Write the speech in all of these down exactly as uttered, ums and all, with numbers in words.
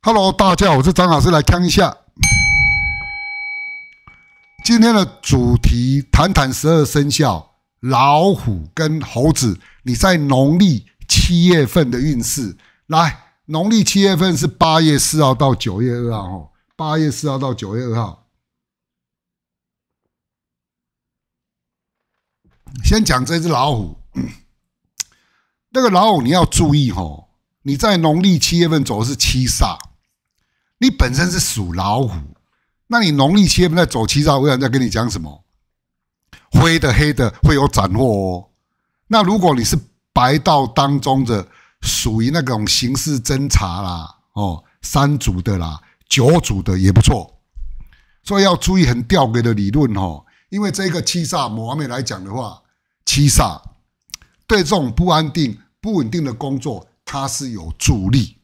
Hello， 大家好，我是张老师，来看一下今天的主题，谈谈十二生肖老虎跟猴子，你在农历七月份的运势。来，农历七月份是八月四号到九月二号，八月四号到九月二号。先讲这只老虎，那个老虎你要注意哦，你在农历七月份走的是七煞。你本身是属老虎，那你农历七月份在走七煞，我想在跟你讲什么？灰的、黑的会有斩获哦。那如果你是白道当中的，属于那种刑事侦查啦，哦，三组的啦，九组的也不错。所以要注意很吊诡的理论哦，因为这个七煞某方面来讲的话，七煞对这种不安定、不稳定的工作，它是有助力。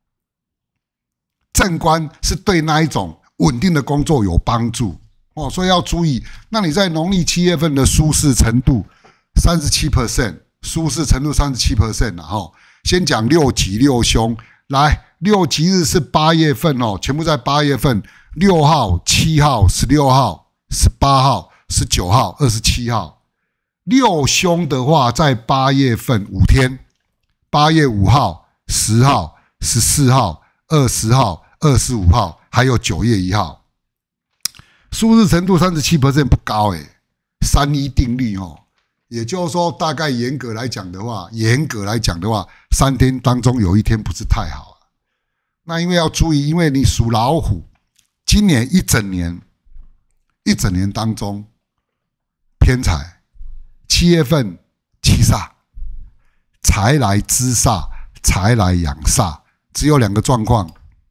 正官是对那一种稳定的工作有帮助哦，所以要注意。那你在农历七月份的舒适程度 百分之三十七， 舒适程度 百分之三十七 了哈。先讲六吉六凶，来，六吉日是八月份哦，全部在八月份，六号、七号、十六号、十八号、十九号、二十七号。六凶的话，在八月份五天，八月五号、十号、十四号。二十号、二十五号，还有九月一号，舒适程度 百分之三十七 不高诶，三一定律哦，也就是说，大概严格来讲的话，严格来讲的话，三天当中有一天不是太好。那因为要注意，因为你属老虎，今年一整年，一整年当中偏财，七月份七煞，财来之煞，财来养煞。只有两个状况，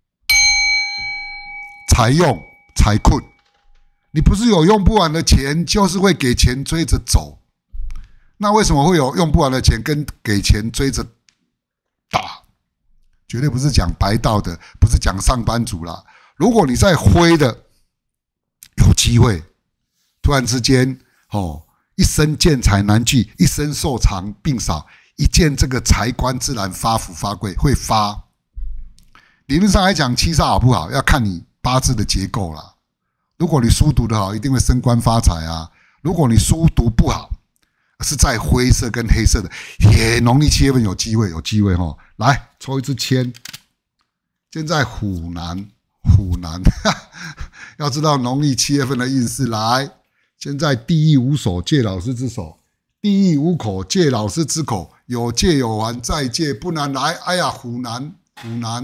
财用财困，你不是有用不完的钱，就是会给钱追着走。那为什么会有用不完的钱跟给钱追着打？绝对不是讲白道的，不是讲上班族啦。如果你在灰的，有机会，突然之间哦，一生见财难聚，一生寿长病少，一见这个财官自然发福发贵，会发。理论上来讲，七煞好不好，要看你八字的结构啦。如果你书读得好，一定会升官发财啊。如果你书读不好，是在灰色跟黑色的，也农历七月份有机会，有机会哦。来，抽一支签。现在虎男，虎男，要知道农历七月份的运势。来，现在地狱无手，借老师之手；地狱无口，借老师之口。有借有还，再借不难来。哎呀，虎男，虎男。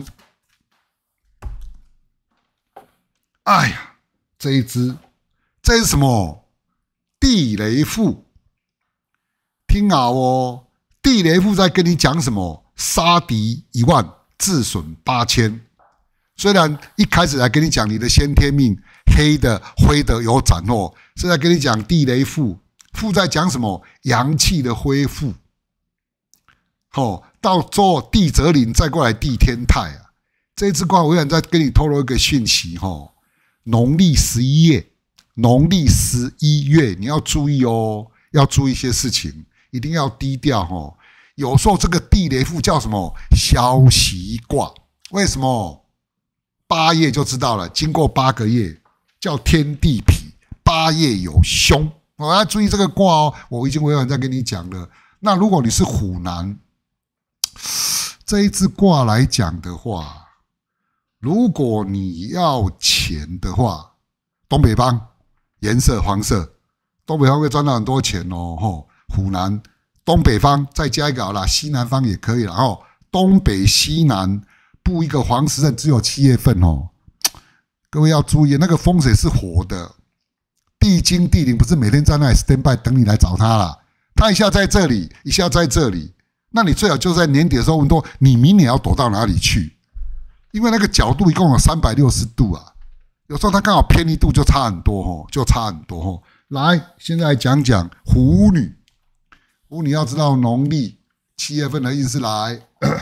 哎呀，这一只，这是什么？地雷赋。听好哦，地雷赋在跟你讲什么？杀敌一万，自损八千。虽然一开始来跟你讲你的先天命，黑的、灰的有斩获，是在跟你讲地雷赋。赋在讲什么？阳气的恢复。哦，到做地泽临，再过来地天泰啊。这一支卦，我想再跟你透露一个讯息哦。农历十一月，农历十一月，你要注意哦，要注意一些事情，一定要低调哦。有时候这个地雷赋叫什么？消息卦。为什么？八月就知道了，经过八个月，叫天地痞，八月有凶。我要注意这个卦哦，我已经委婉在跟你讲了。那如果你是虎男，这一支卦来讲的话，如果你要钱的话，东北方颜色黄色，东北方会赚到很多钱哦。吼，虎南东北方再加一个好啦，西南方也可以啦。哦，东北西南布一个黄时辰，只有七月份哦。各位要注意，那个风水是活的，地精地灵不是每天在那里 stand by 等你来找他啦。他一下在这里，一下在这里，那你最好就在年底的时候问多，你明年要躲到哪里去？因为那个角度一共有三百六十度啊，有时候它刚好偏一度就差很多哦，就差很多哦。来，现在讲讲虎女。虎女要知道农历七月份的运势来。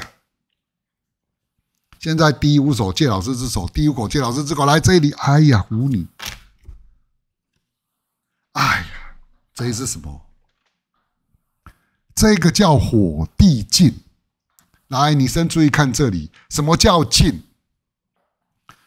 现在第一五手借老师之手，第一口借老师之口来这里。哎呀，虎女，哎呀，这是什么？这个叫火地进。来，你先注意看这里，什么叫进？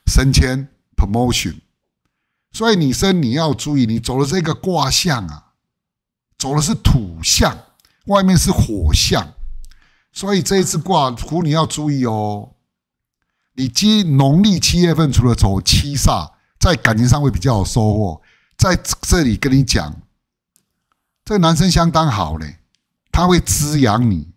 升迁 promotion。所以女生你要注意，你走的这个卦象啊，走的是土象，外面是火象，所以这一次卦虎你要注意哦。你今农历七月份除了走七煞，在感情上会比较有收获。在这里跟你讲，这个男生相当好嘞，他会滋养你。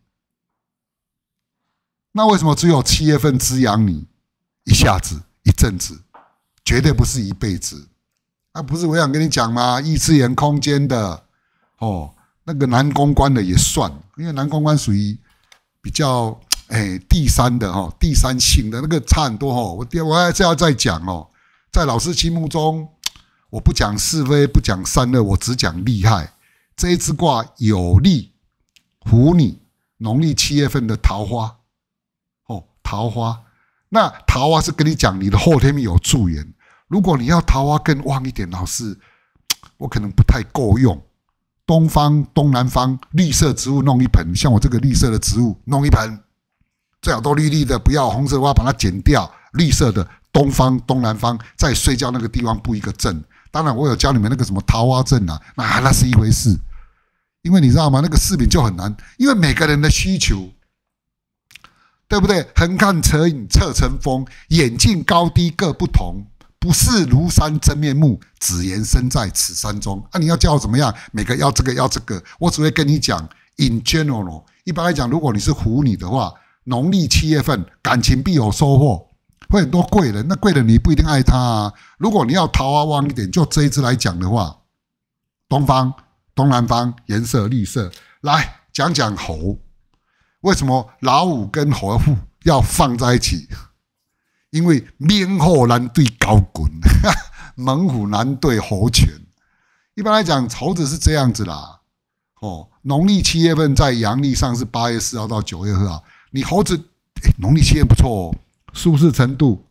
那为什么只有七月份滋养你？一下子、一阵子，绝对不是一辈子。啊，不是我想跟你讲吗？异次元空间的哦，那个男公关的也算，因为男公关属于比较哎第三的哦，第三性的那个差很多哦。我我还是要再讲哦，在老师心目中，我不讲是非，不讲善恶，我只讲厉害。这一支卦有利虎你农历七月份的桃花哦，桃花。那桃花是跟你讲你的后天命有助缘。如果你要桃花更旺一点，老师，我可能不太够用。东方、东南方绿色植物弄一盆，像我这个绿色的植物弄一盆，最好都绿绿的，不要红色花，把它剪掉。绿色的东方、东南方，在睡觉那个地方布一个阵。当然，我有教你们那个什么桃花阵啊，那那是一回事。因为你知道吗？那个饰品就很难，因为每个人的需求，对不对？横看成影侧成峰，眼镜高低各不同。不是庐山真面目，只缘身在此山中。啊，你要叫我怎么样？每个要这个要这个，我只会跟你讲 in general。一般来讲，如果你是虎女的话，农历七月份感情必有收获，会很多贵人。那贵人你不一定爱他啊。如果你要桃花旺一点，就这一支来讲的话，东方、东南方颜色绿色。来讲讲猴，为什么老虎跟猴要放在一起？因为猛虎难对高滚，猛虎难对猴拳。一般来讲，猴子是这样子啦。哦，农历七月份在阳历上是八月四号到九月二号。你猴子，哎，农历七月不错哦，舒适程度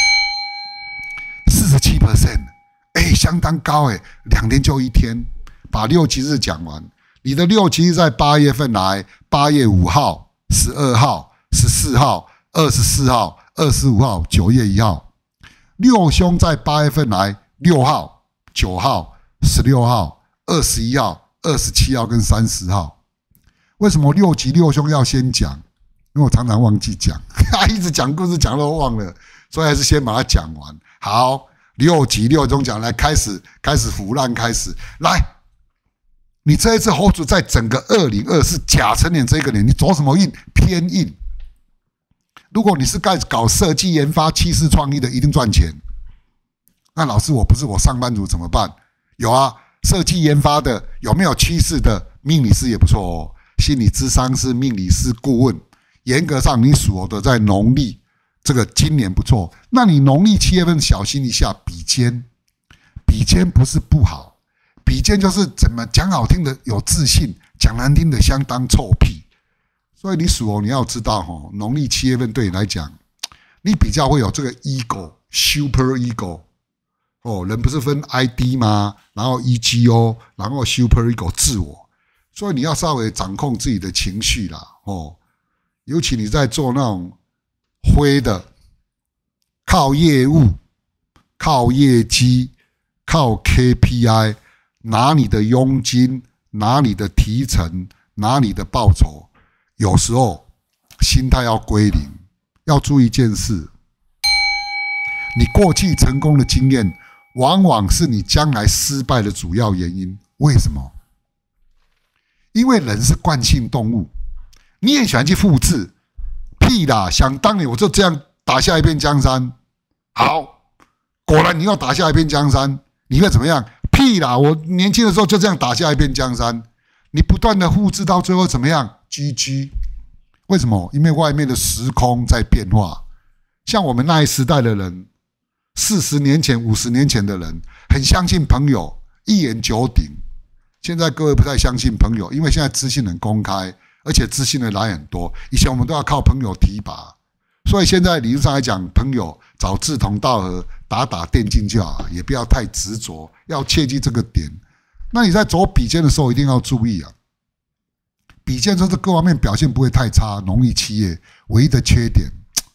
四十七 percent， 哎，相当高哎，两天就一天，把六吉日讲完。你的六吉日在八月份来，八月五号、十二号、十四号、二十四号。二十五号、九月一号，六凶在八月份来，六号、九号、十六号、二十一号、二十七号跟三十号。为什么六吉六凶要先讲？因为我常常忘记讲，一直讲故事讲都忘了，所以还是先把它讲完。好，六吉六凶讲来，开始开始腐烂，开始来。你这一次猴子在整个二零二四甲辰年这个年，你走什么运？偏印。如果你是干搞设计研发、趋势创意的，一定赚钱。那老师，我不是我上班族怎么办？有啊，设计研发的有没有趋势的？命理师也不错哦，心理咨商师、命理师顾问。严格上，你属的在农历这个今年不错。那你农历七月份小心一下比肩，比肩不是不好，比肩就是怎么讲好听的有自信，讲难听的相当臭屁。所以你属猴，你要知道哈，农历七月份对你来讲，你比较会有这个 ego、super ego。哦，人不是分 I D 吗？然后 E G O， 然后 super ego 自我。所以你要稍微掌控自己的情绪啦。哦，尤其你在做那种灰的，靠业务、靠业绩、靠 K P I， 拿你的佣金、拿你的提成、拿你的报酬。有时候心态要归零，要注意一件事：你过去成功的经验，往往是你将来失败的主要原因。为什么？因为人是惯性动物，你也喜欢去复制。屁啦！想当年我就这样打下一片江山。好，果然你要打下一片江山，你会怎么样？屁啦！我年轻的时候就这样打下一片江山。你不断的复制到最后怎么样 ？G G。为什么？因为外面的时空在变化。像我们那一时代的人，四十年前、五十年前的人，很相信朋友，一言九鼎。现在各位不太相信朋友，因为现在资讯很公开，而且资讯的来很多。以前我们都要靠朋友提拔，所以现在理论上来讲，朋友找志同道合，打打电竞就好，也不要太执着，要切记这个点。那你在走比肩的时候一定要注意啊！比肩就是各方面表现不会太差，农历七月唯一的缺点，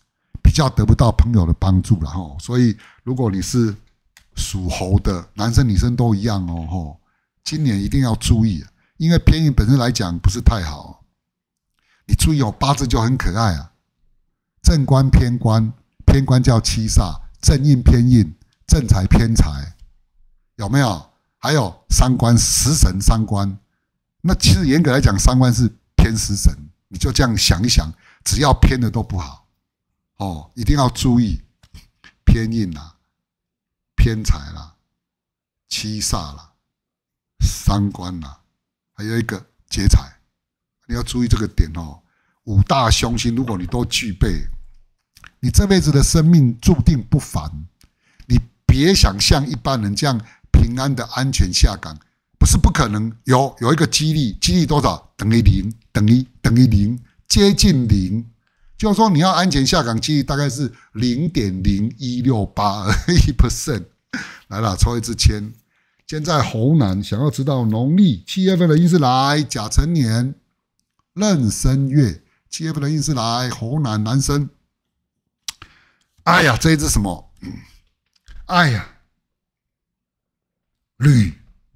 比较得不到朋友的帮助了哈。所以如果你是属猴的，男生女生都一样哦吼，今年一定要注意，因为偏印本身来讲不是太好。你注意哦，八字就很可爱啊，正官偏官，偏官叫七煞，正印偏印，正财偏财，有没有？还有伤官食神伤官，那其实严格来讲，伤官是偏食神，你就这样想一想，只要偏的都不好哦，一定要注意偏印啦、偏财啦、七煞啦、伤官啦，还有一个劫财，你要注意这个点哦。五大凶星，如果你都具备，你这辈子的生命注定不凡。你别想像一般人这样平安的安全下岗，不是不可能，有有一个几率，几率多少？等于零，等于等于零，接近零。就是说你要安全下岗，几率大概是零点零一六八而已 percent。来了，抽一支签。现在猴男想要知道农历七月份的运势，来甲辰年壬申月七月份的运势，来猴男男生。哎呀，这一只什么？哎呀，履，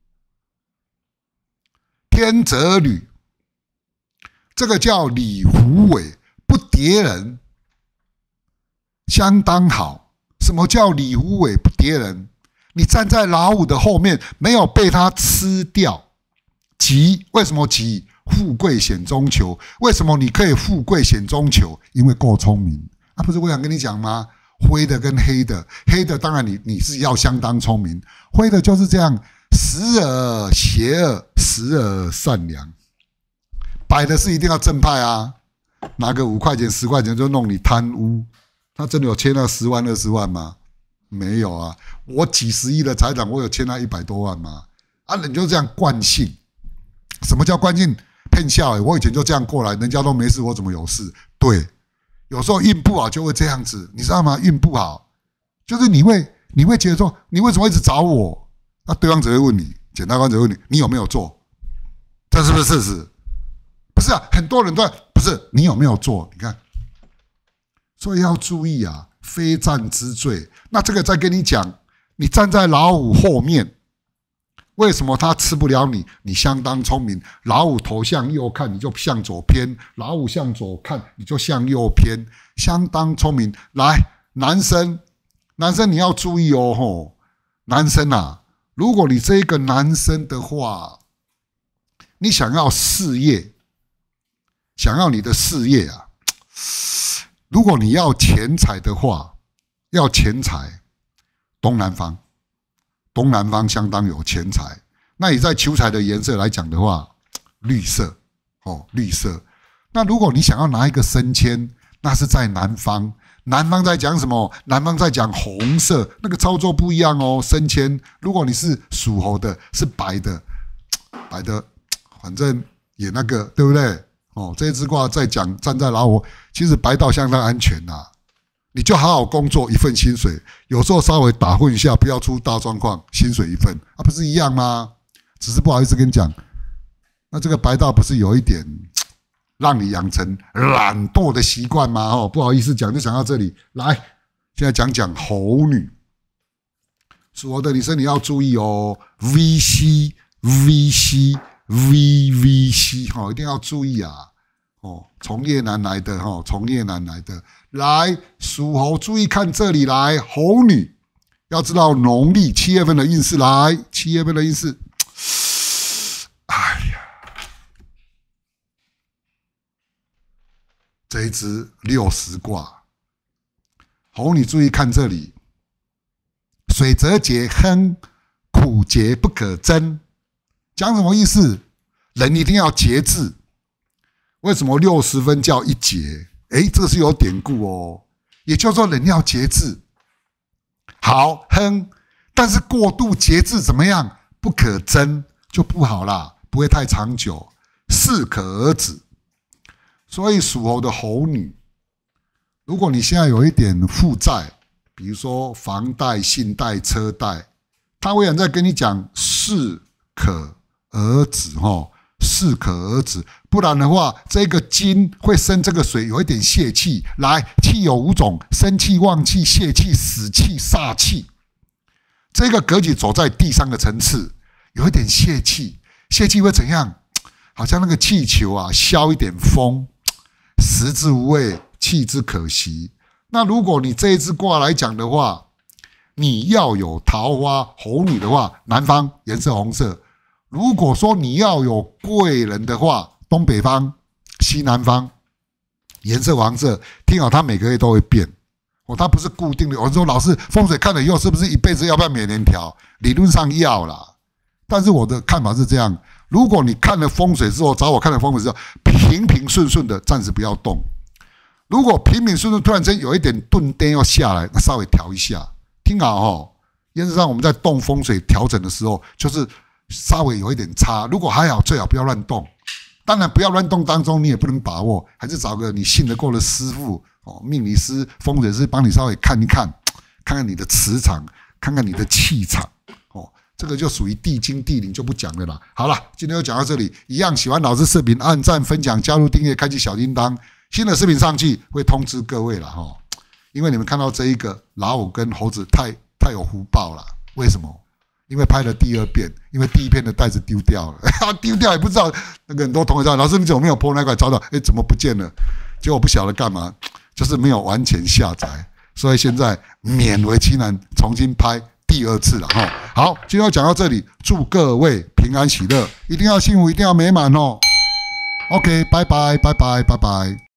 天泽履，这个叫李虎尾，不跌人，相当好。什么叫李虎尾不跌人？你站在老虎的后面，没有被它吃掉，吉。为什么吉？富贵险中求。为什么你可以富贵险中求？因为够聪明啊！不是我想跟你讲吗？灰的跟黑的，黑的当然你你是要相当聪明，灰的就是这样，时而邪恶，时而善良。白的是一定要正派啊，拿个五块钱、十块钱就弄你贪污，他真的有欠那十万、二十万吗？没有啊，我几十亿的财产，我有欠他一百多万吗？啊，人就这样惯性。什么叫惯性？骗笑欸，我以前就这样过来，人家都没事，我怎么有事？对。有时候运不好就会这样子，你知道吗？运不好，就是你会你会觉得说，你为什么一直找我？那对方只会问你，检察官只会问你，你有没有做？这是不是事实？不是啊，很多人都不是你有没有做？你看，所以要注意啊，非战之罪。那这个再跟你讲，你站在老虎后面，为什么他吃不了你？你相当聪明，老虎头向右看，你就向左偏；老虎向左看，你就向右偏，相当聪明。来，男生，男生你要注意哦，吼，男生啊，如果你这一个男生的话，你想要事业，想要你的事业啊，如果你要钱财的话，要钱财，东南方。东南方相当有钱财，那你在求财的颜色来讲的话，绿色哦，绿色。那如果你想要拿一个升迁，那是在南方，南方在讲什么？南方在讲红色，那个操作不一样哦。升迁，如果你是属猴的，是白的，白的，反正也那个，对不对？哦，这一支卦在讲站在老虎，其实白道相当安全呐、啊。你就好好工作，一份薪水，有时候稍微打混一下，不要出大状况，薪水一份，啊，不是一样吗？只是不好意思跟你讲，那这个白道不是有一点让你养成懒惰的习惯吗？哦，不好意思讲，就讲到这里。来，现在讲讲猴女，属猴的女生你要注意哦 ，V C V C V V C 哈、哦，一定要注意啊。哦，从业难来的哈、哦，从业难来的，来属猴，注意看这里来，猴女要知道农历七月份的运势，来七月份的运势，哎呀，这一支六十卦，猴女注意看这里，水泽节亨，苦节不可争，讲什么意思？人一定要节制。为什么六十分叫一节？诶，这个是有典故哦，也就是说人要节制。好，亨，但是过度节制怎么样？不可争，就不好啦，不会太长久，适可而止。所以属猴的猴女，如果你现在有一点负债，比如说房贷、信贷、车贷，他会想再跟你讲适可而止，哈，适可而止。 不然的话，这个金会生这个水，有一点泄气。来，气有五种：生气、旺气、泄气、死气、煞气。这个格局走在第三个层次，有一点泄气，泄气会怎样？好像那个气球啊，消一点风，食之无味，弃之可惜。那如果你这一支卦来讲的话，你要有桃花猴女的话，南方颜色红色；如果说你要有贵人的话，东北方、西南方颜色黄色。听好，它每个月都会变。哦，它不是固定的。我说老师，风水看了以后，是不是一辈子要不要每年调？理论上要啦，但是我的看法是这样：如果你看了风水之后，找我看了风水之后，平平顺顺的，暂时不要动；如果平平顺顺，突然间有一点顿颠要下来，那稍微调一下。听好哦，原则上我们在动风水调整的时候，就是稍微有一点差。如果还好，最好不要乱动。当然，不要乱动当中，你也不能把握，还是找个你信得过的师傅哦，命理师、风水师帮你稍微看一看，看看你的磁场，看看你的气场哦。这个就属于地经地灵，就不讲了啦。好了，今天就讲到这里。一样喜欢老师视频，按赞、分享、加入订阅、开启小铃铛，新的视频上去会通知各位了哈、哦。因为你们看到这一个老虎跟猴子太太有福报了，为什么？因为拍了第二遍，因为第一遍的袋子丢掉了，丢掉也不知道。那个很多同学说：“老师，你怎么没有po那块？找找，哎，怎么不见了？”结果我不晓得干嘛，就是没有完全下载，所以现在勉为其难重新拍第二次了哈。好，今天就讲到这里，祝各位平安喜乐，一定要幸福，一定要美满哦。OK， 拜拜，拜拜，拜拜。